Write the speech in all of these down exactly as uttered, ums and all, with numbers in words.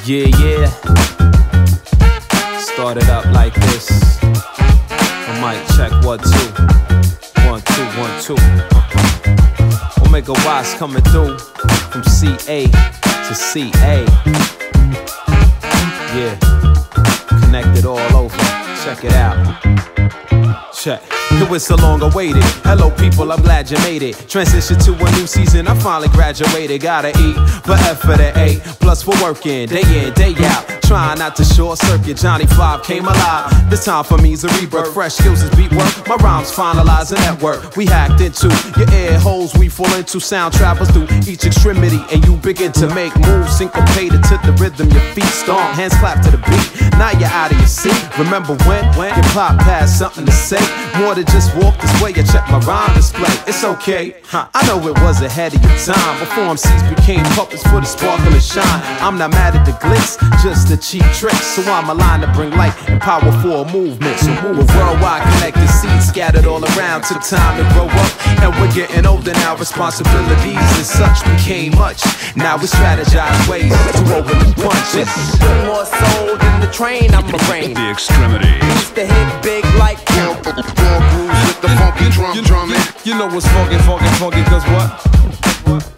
Yeah, yeah. Started up like this. I might check one, two. One, two, one, two. Uh-huh. Omega Watts coming through from C A to C A. Yeah. Connected all over. Check it out. Check. It was so long awaited. Hello people, I'm glad you made it. Transition to a new season, I finally graduated. Gotta eat, but F for the A. Plus for working, day in, day out. Trying not to short circuit, Johnny Five came alive. This time for me's a rebirth. Fresh skills is beat work. My rhymes finalize the network. We hacked into your ear holes, we fall into. Sound travels through each extremity, and you begin to make moves syncopated to the rhythm. Your feet stomp, hands clap to the beat. Now you're out of your seat. Remember when? When your pop passed something to say. More than just walk this way, you check my rhyme display. It's okay, huh. I know it was ahead of your time. Before M Cs became puppets for the sparkle and shine. I'm not mad at the glitz, just the cheap tricks. So I'm aligned to bring light and power for a movement. So move. We're worldwide connected seeds scattered all around. Took time to grow up, and we're getting older now. Responsibilities and such became much. Now we strategize ways to open the punches. More soul than the train, I'm a brain. The extremity. Used to hit big like with the funky drum drumming. You know what's funky, funky, funky, cause what? What?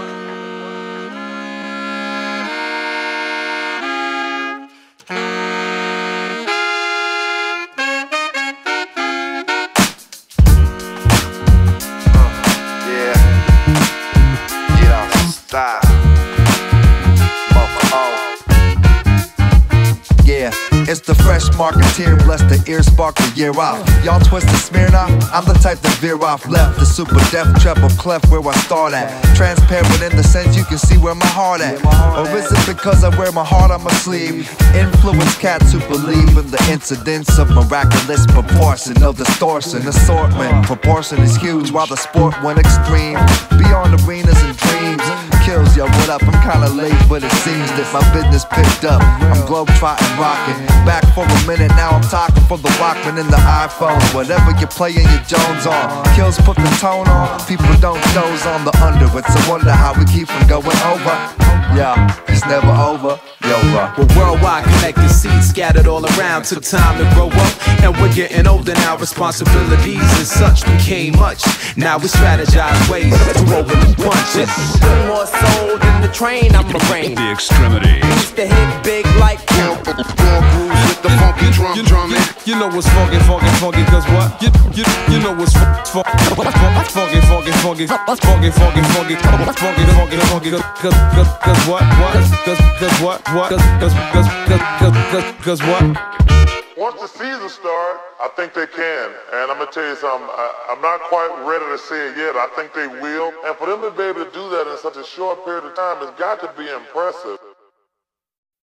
It's the fresh marketeer, bless the ear, spark the year off. Y'all twist the Smirnoff, I'm the type to veer off left. The super deaf, treble clef where I start at. Transparent in the sense you can see where my heart at. Or is it because I wear my heart on my sleeve? Influence cats who believe in the incidents of miraculous proportion. No distortion, assortment. Proportion is huge while the sport went extreme. Beyond arenas and dreams. Kills, yo, what up? I'm kinda late, but it seems that my business picked up. I'm globe-trotting, rocking. Back for a minute, now I'm talking for the Walkman and the iPhone. Whatever you're playing your Jones on. Kills put the tone on. People don't doze on the under. It's a wonder how we keep from going over. Yeah, it's never over. Yo, bro. We're worldwide connected seeds scattered all around. Took time to grow up, and we're getting older now. Responsibilities and such became much. Now we strategize ways to open the punches. more soul than the train, I'm a brain. The extremity. Used to hit big like with the funky drum drumming. You know what's funky, funky, funky, cause what? You, you, you know what's funky, funky, funky, funky, funky, funky, funky, funky, funky, funky, funky, cause, cause, cause what? What? Cause, cause what? What? Cause, cause, cause, cause, cause, cause what? Once the season starts, I think they can. And I'm going to tell you something, I, I'm not quite ready to say it yet. I think they will. And for them to be able to do that in such a short period of time, it's got to be impressive.